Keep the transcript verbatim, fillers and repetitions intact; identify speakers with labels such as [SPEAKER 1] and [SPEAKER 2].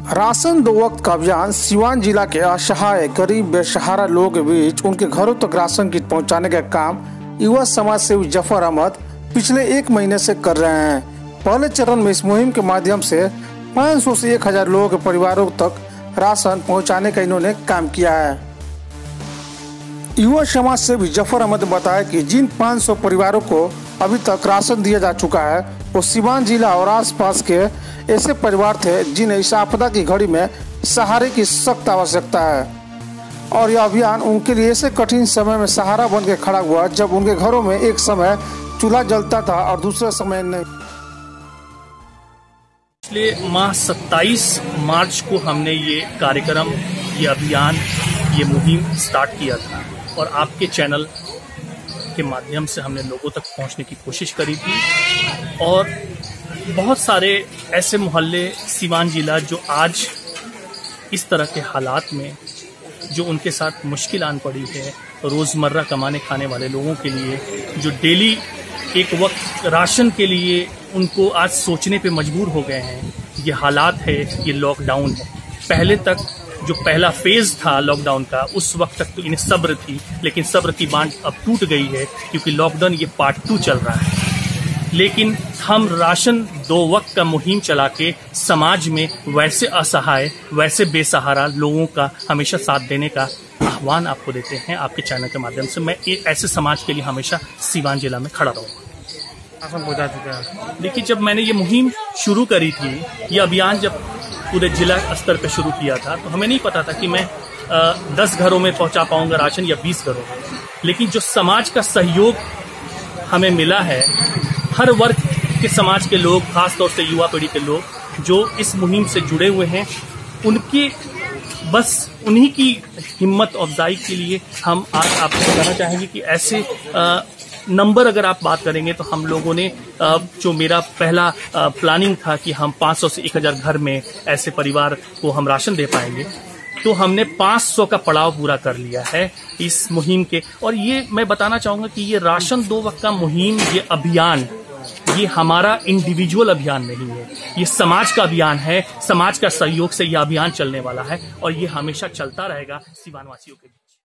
[SPEAKER 1] Ration दो वक्त का अभियान सिवान जिला के असहाय गरीब बेसहारा लोगों के बीच उनके घरों तक राशन किट पहुंचाने का काम युवा समाज सेवी जफर अहमद पिछले एक महीने से कर रहे हैं। पहले चरण में इस मुहिम के माध्यम से पाँच सौ से एक हजार लोगों के परिवारों तक राशन पहुंचाने का इन्होंने काम किया है। युवा समाज सेवी जफर अहमद ने बताया कि जिन पाँच सौ परिवारों को अभी तक राशन दिया जा चुका है वो सिवान जिला और आसपास के ऐसे परिवार थे जिन्हें इस आपदा की घड़ी में सहारे की सख्त आवश्यकता है और यह अभियान उनके लिए ऐसे कठिन समय में सहारा बन के खड़ा हुआ जब उनके घरों में एक समय चूल्हा जलता था और दूसरे समय नहीं।
[SPEAKER 2] पिछले माह सत्ताईस मार्च को हमने ये कार्यक्रम, ये अभियान, ये मुहिम स्टार्ट किया था और आपके चैनल के माध्यम से हमने लोगों तक पहुंचने की कोशिश करी थी और बहुत सारे ऐसे मोहल्ले सिवान जिला जो आज इस तरह के हालात में जो उनके साथ मुश्किल आन पड़ी है, रोज़मर्रा कमाने खाने वाले लोगों के लिए जो डेली एक वक्त राशन के लिए उनको आज सोचने पे मजबूर हो गए हैं। ये हालात है, ये लॉकडाउन है। पहले तक जो पहला फेज था लॉकडाउन का, उस वक्त तक तो इन्हें सब्र थी, लेकिन सब्र की बांध अब टूट गई है क्योंकि लॉकडाउन ये पार्ट टू चल रहा है। लेकिन हम राशन दो वक्त का मुहिम चला के समाज में वैसे असहाय, वैसे बेसहारा लोगों का हमेशा साथ देने का आह्वान आपको देते हैं। आपके चैनल के माध्यम से मैं ऐसे समाज के लिए हमेशा सिवान जिला में खड़ा रहूँगा।
[SPEAKER 1] राशन पहुंचा चुका है।
[SPEAKER 2] देखिए, जब मैंने ये मुहिम शुरू करी थी, ये अभियान जब पूरे जिला स्तर पर शुरू किया था तो हमें नहीं पता था कि मैं आ, दस घरों में पहुंचा पाऊंगा राशन या बीस घरों में। लेकिन जो समाज का सहयोग हमें मिला है, हर वर्ग के समाज के लोग, खासतौर से युवा पीढ़ी के लोग जो इस मुहिम से जुड़े हुए हैं, उनके बस उन्हीं की हिम्मत अफजाई के लिए हम आज आपको कहना चाहेंगे कि ऐसे आ, नंबर अगर आप बात करेंगे तो हम लोगों ने आ, जो मेरा पहला आ, प्लानिंग था कि हम पाँच सौ से एक हजार घर में ऐसे परिवार को हम राशन दे पाएंगे, तो हमने पाँच सौ का पड़ाव पूरा कर लिया है इस मुहिम के। और ये मैं बताना चाहूँगा कि ये राशन दो वक्त का मुहिम, ये अभियान, ये हमारा इंडिविजुअल अभियान नहीं है, ये समाज का अभियान है। समाज का सहयोग से यह अभियान चलने वाला है और ये हमेशा चलता रहेगा सिवान वासियों के बीच।